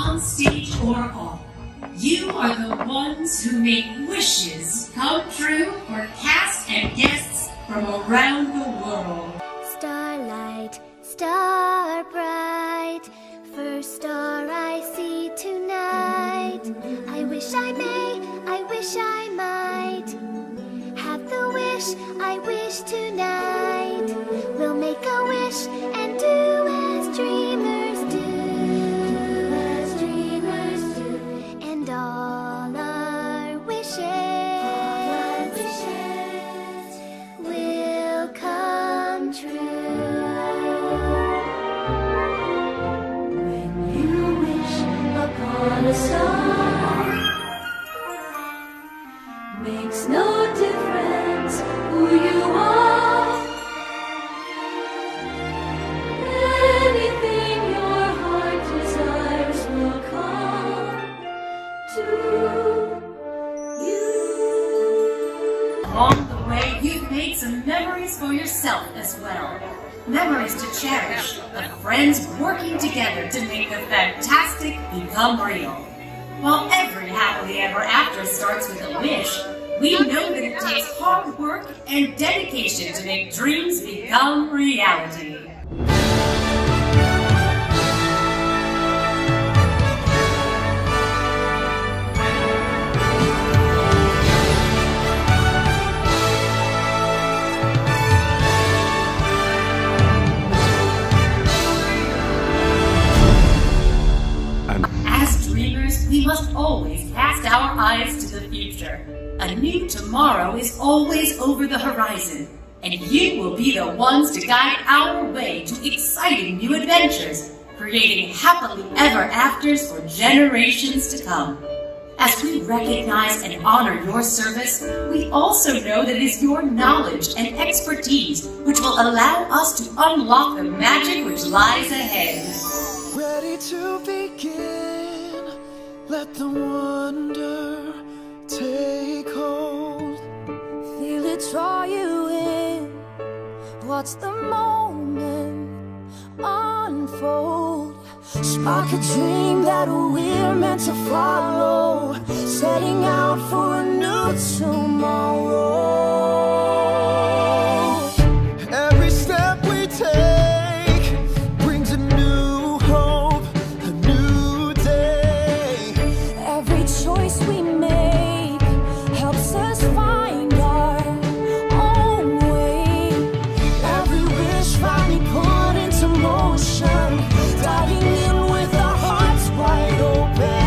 on stage or off, you are the ones who make wishes come true for cast and guests from around the world. Starlight, star bright, first star I see tonight. I wish I may, I wish I might have the wish I wish tonight. We'll make a wish and do as dreamers do. As dreamers do. And all our wishes will come true. When you wish upon a star, makes no difference who you are. Anything your heart desires will come to you. Along the way, you've made some memories for yourself as well. Memories to cherish, of friends working together to make the fantastic become real. While every happily ever after starts with a wish, we know that it takes hard work and dedication to make dreams become reality. As dreamers, we must always cast our eyes to the future. A new tomorrow is always over the horizon, and you will be the ones to guide our way to exciting new adventures, creating happily ever afters for generations to come. As we recognize and honor your service, we also know that it is your knowledge and expertise which will allow us to unlock the magic which lies ahead. Ready to begin, let the wonder take hold. Feel it draw you in. Watch the moment unfold. Spark a dream that we're meant to follow. Setting out for a new tomorrow. Every step we take brings a new hope, a new day. Every choice we make helps us find our own way. Every wish finally put into motion, diving in with our hearts wide open.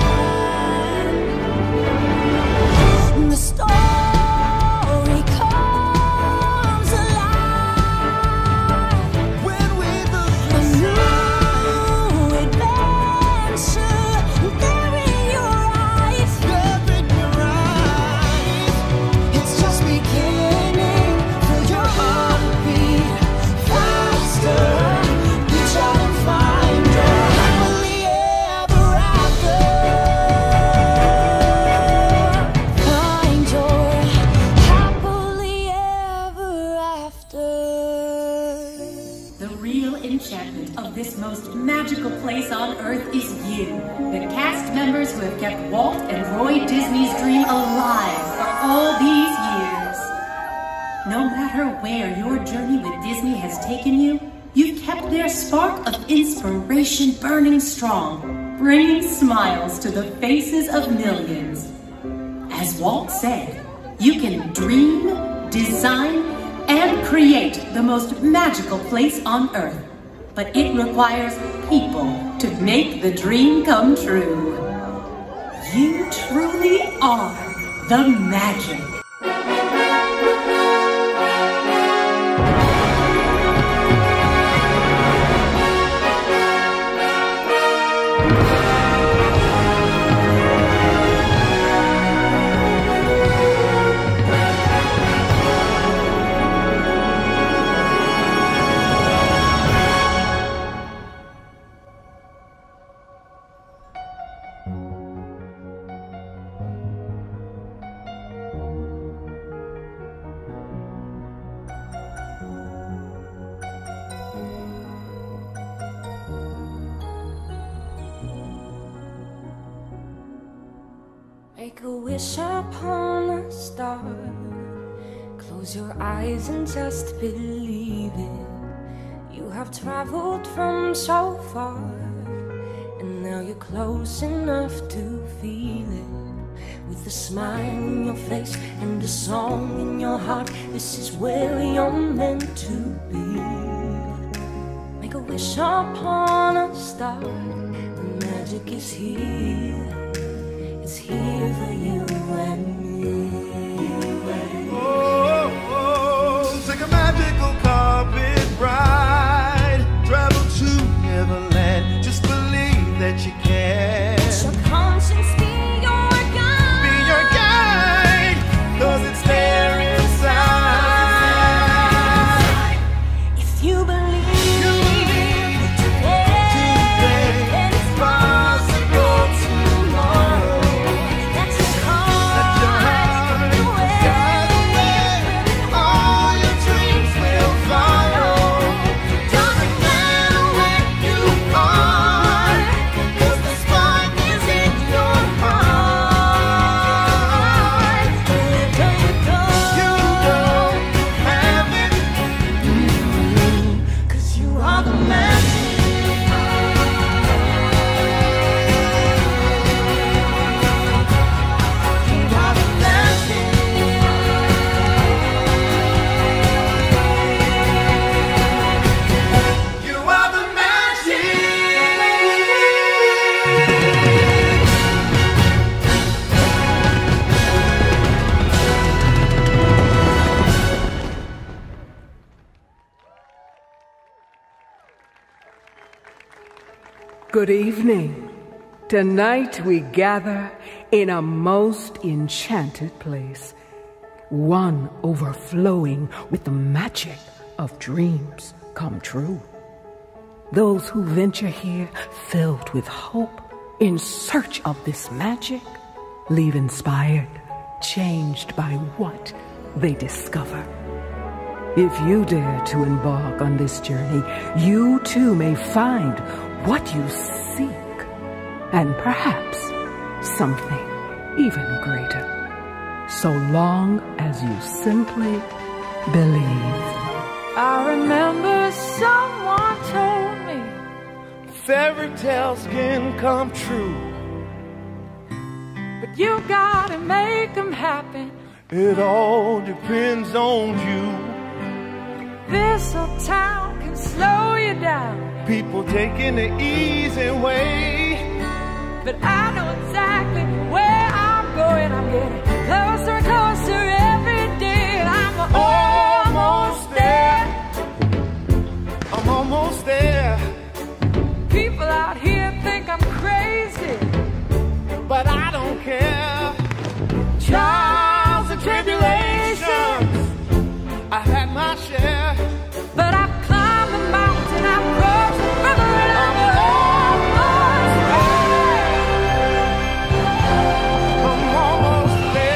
The story comes alive When we look a new adventure there in your eyes. up in your eyes, It's just beginning. feel your heartbeat faster. Reach out and find your happily ever after. Find your happily ever after. The real enchantment of this most magical place on Earth is you, the cast members who have kept Walt and Roy Disney's dream alive for all these years. No matter where your journey with Disney has taken you, you've kept their spark of inspiration burning strong, bringing smiles to the faces of millions. As Walt said, you can dream, design, and create the most magical place on Earth. But it requires people to make the dream come true. You truly are the magic. Make a wish upon a star. Close your eyes and just believe it. You have traveled from so far, and now you're close enough to feel it. With a smile in your face and a song in your heart, this is where you're meant to be. Make a wish upon a star. The magic is here. It's here for you and me. Oh, oh, take a magical carpet ride. Travel to Neverland. Just believe that you can. Let your conscience be your guide. Be your guide, 'cause it's there inside. If you believe today, then it's possible tomorrow. Let your heart guide the way. All your dreams will follow. Doesn't matter where you are, 'cause the spark is in your heart. Wherever you go, You don't have it. 'cause you are the magic. You are the magic. You are the magic. Good evening. Tonight we gather in a most enchanted place, one overflowing with the magic of dreams come true. Those who venture here filled with hope, in search of this magic, leave inspired, changed by what they discover. If you dare to embark on this journey, you too may find what you seek, and perhaps something even greater, so long as you simply believe. I remember someone told me Fairy tales can come true. but you gotta make them happen. It all depends on you. This old town can slow you down, People taking the easy way. but I know exactly where I'm going. I'm getting closer and closer every day, and I'm almost there. I'm almost there. People out here think I'm crazy, But I don't care. Trials and tribulations, I had my share. but I've climbed the mountain, I've crossed the river, and I'm almost there. I'm almost there.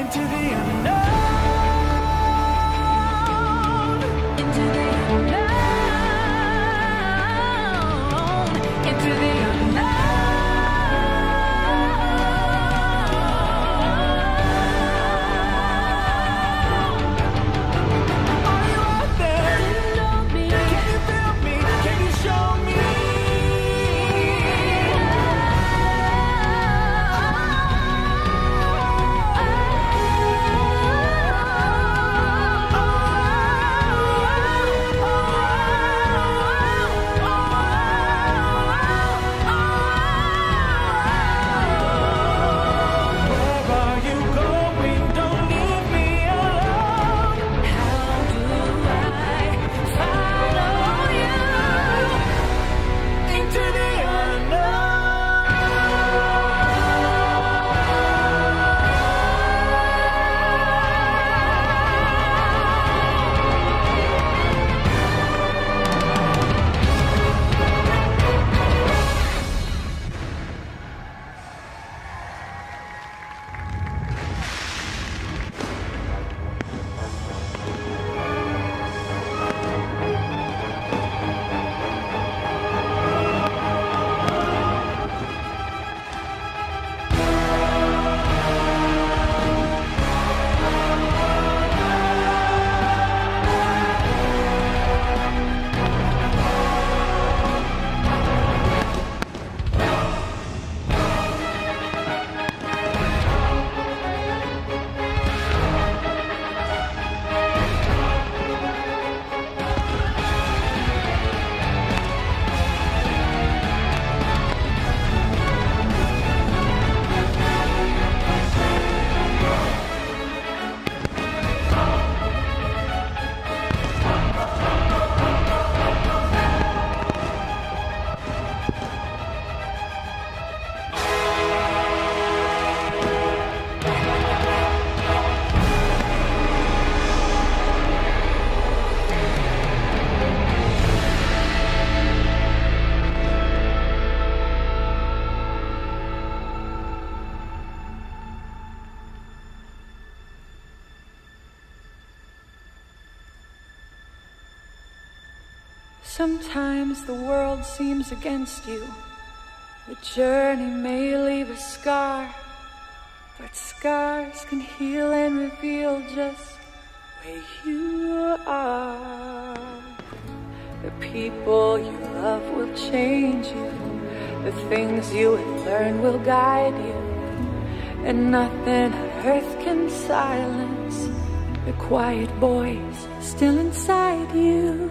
into the unknown. Into the unknown. Into the unknown. Sometimes the world seems against you. The journey may leave a scar, but scars can heal and reveal just where you are. The people you love will change you. The things you have learned will guide you. And nothing on earth can silence the quiet voice still inside you.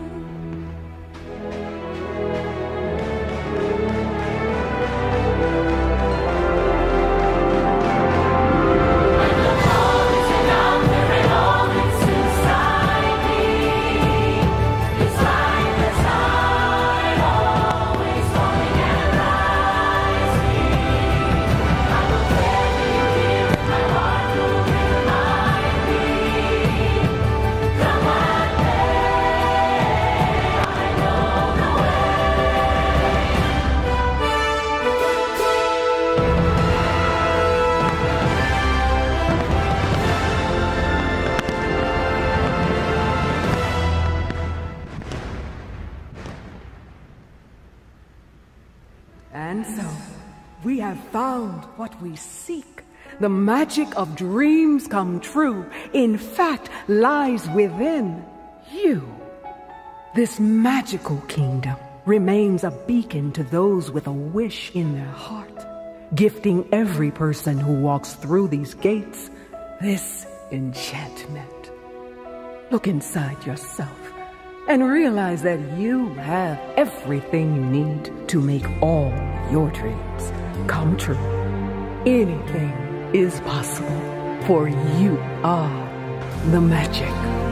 And so, we have found what we seek. The magic of dreams come true, in fact, lies within you. This magical kingdom remains a beacon to those with a wish in their heart, gifting every person who walks through these gates this enchantment. Look inside yourself and realize that you have everything you need to make all your dreams come true. Anything is possible, for you are the magic.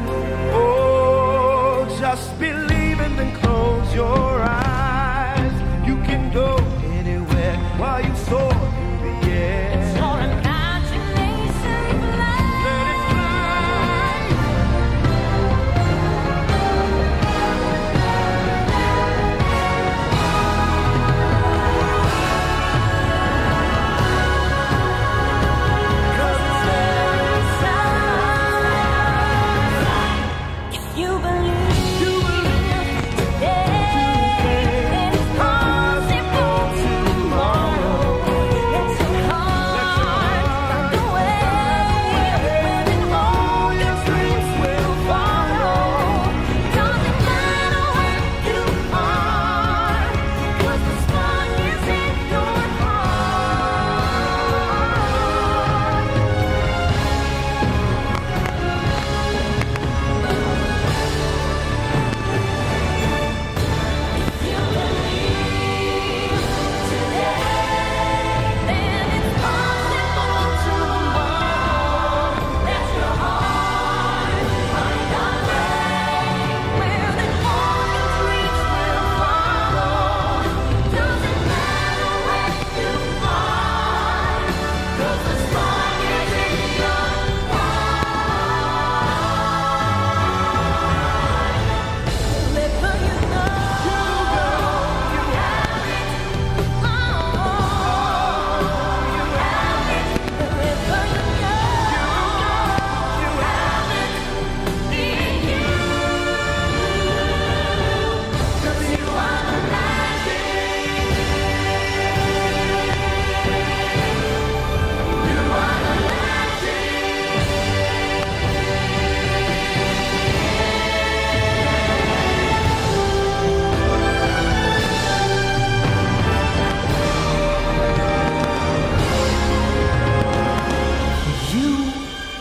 Oh, just believe and then close your eyes. You can go anywhere while you soar through the air. It's your imagination fly. Let it fly.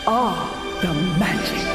are the magic